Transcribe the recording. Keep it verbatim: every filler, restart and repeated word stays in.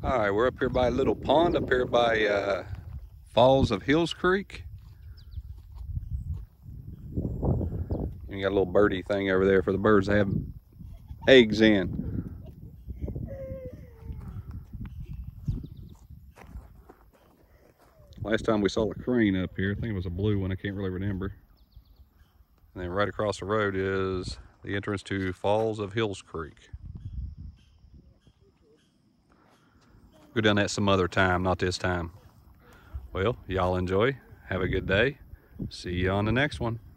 All right, we're up here by a little pond up here by uh, Falls of Hills Creek. You got a little birdie thing over there for the birds to have eggs in. Last time we saw a crane up here, I think it was a blue one, I can't really remember. And then right across the road is the entrance to Falls of Hills Creek. Go down that some other time, not this time. Well, y'all enjoy. Have a good day. See you on the next one.